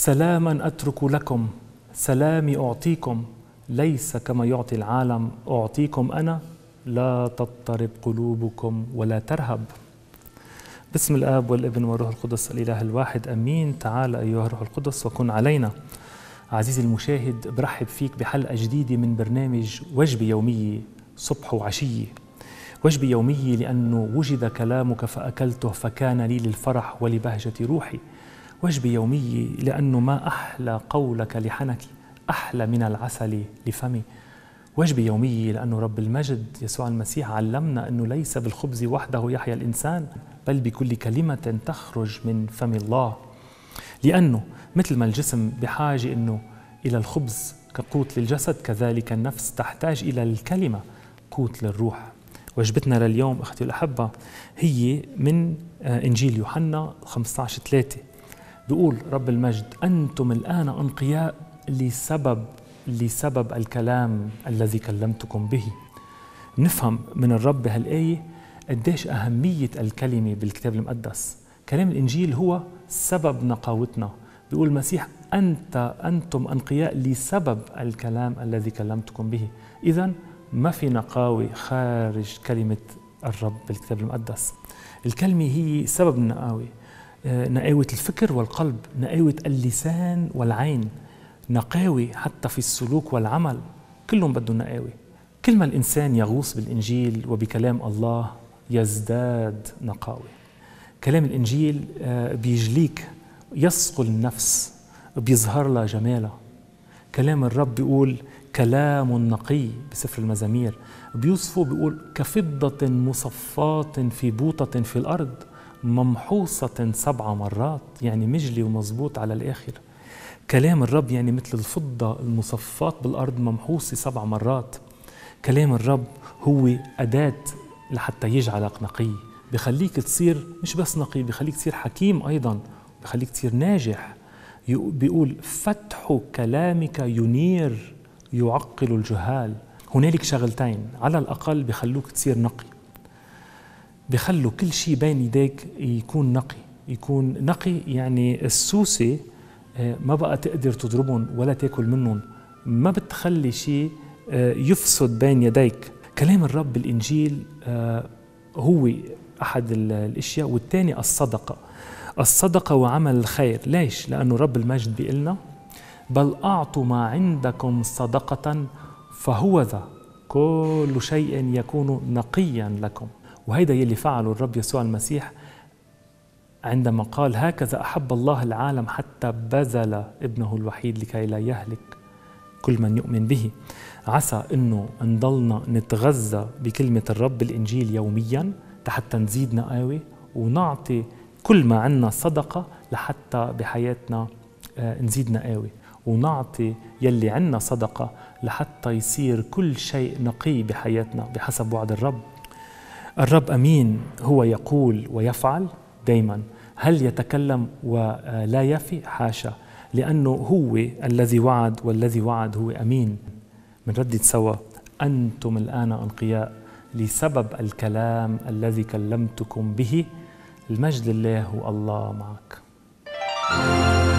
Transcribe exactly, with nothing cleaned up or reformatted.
سلاما أترك لكم، سلامي أعطيكم، ليس كما يعطي العالم أعطيكم أنا، لا تضطرب قلوبكم ولا ترهب. باسم الآب والابن والروح القدس الإله الواحد أمين. تعال أيها الروح القدس وكن علينا. عزيزي المشاهد، برحب فيك بحلقة جديدة من برنامج وجبة يومية صبح وعشية. وجبة يومية لأنه وجد كلامك فأكلته فكان لي للفرح ولبهجة روحي. وجبة يومية لأنه ما أحلى قولك لحنكي، أحلى من العسل لفمي. وجبة يومية لأنه رب المجد يسوع المسيح علمنا أنه ليس بالخبز وحده يحيا الإنسان، بل بكل كلمة تخرج من فم الله. لأنه مثل ما الجسم بحاجة أنه إلى الخبز كقوت للجسد، كذلك النفس تحتاج إلى الكلمة قوت للروح. وجبتنا لليوم أختي الأحبة هي من إنجيل يوحنا خمسة عشر ثلاثة. بيقول رب المجد: أنتم الآن أنقياء لسبب لسبب الكلام الذي كلمتكم به. نفهم من الرب بهالآية قديش أهمية الكلمة بالكتاب المقدس. كلام الإنجيل هو سبب نقاوتنا. بيقول المسيح: أنت أنتم أنقياء لسبب الكلام الذي كلمتكم به. إذن ما في نقاوة خارج كلمة الرب بالكتاب المقدس. الكلمة هي سبب النقاوة، نقاوة الفكر والقلب، نقاوة اللسان والعين، نقاوة حتى في السلوك والعمل، كلهم بدهم نقاوة. كل ما الإنسان يغوص بالإنجيل وبكلام الله يزداد نقاوة. كلام الإنجيل بيجليك، يصقل النفس، بيظهر لها جمالها. كلام الرب بيقول كلام نقي بسفر المزامير، بيوصفه بيقول كفضة مصفاة في بوطة في الأرض ممحوصة سبع مرات، يعني مجلي ومزبوط على الآخر. كلام الرب يعني مثل الفضة المصفاة بالأرض ممحوصة سبع مرات. كلام الرب هو أداة لحتى يجعلك نقي، بخليك تصير مش بس نقي، بخليك تصير حكيم أيضا، بخليك تصير ناجح. بيقول فتح كلامك ينير يعقل الجهال. هنالك شغلتين على الأقل بخلوك تصير نقي، بخلوا كل شيء بين يديك يكون نقي. يكون نقي يعني السوسة ما بقى تقدر تضربهم ولا تاكل منهم، ما بتخلي شيء يفسد بين يديك. كلام الرب بالإنجيل هو أحد الأشياء، والثاني الصدقة. الصدقة وعمل الخير. ليش؟ لأنه رب المجد بيقلنا: بل أعطوا ما عندكم صدقة فهو ذا كل شيء يكون نقيا لكم. وهيدا يلي فعله الرب يسوع المسيح عندما قال: هكذا أحب الله العالم حتى بذل ابنه الوحيد لكي لا يهلك كل من يؤمن به. عسى أنه نضلنا نتغذى بكلمة الرب بالإنجيل يوميا حتى نزيد نقاوة ونعطي كل ما عنا صدقة لحتى بحياتنا نزيد نقاوة، ونعطي يلي عنا صدقة لحتى يصير كل شيء نقي بحياتنا بحسب وعد الرب. الرب أمين، هو يقول ويفعل دايما. هل يتكلم ولا يفي؟ حاشا، لأنه هو الذي وعد، والذي وعد هو أمين. منردد سوا: أنتم الآن أنقياء لسبب الكلام الذي كلمتكم به. المجد لله والله معك.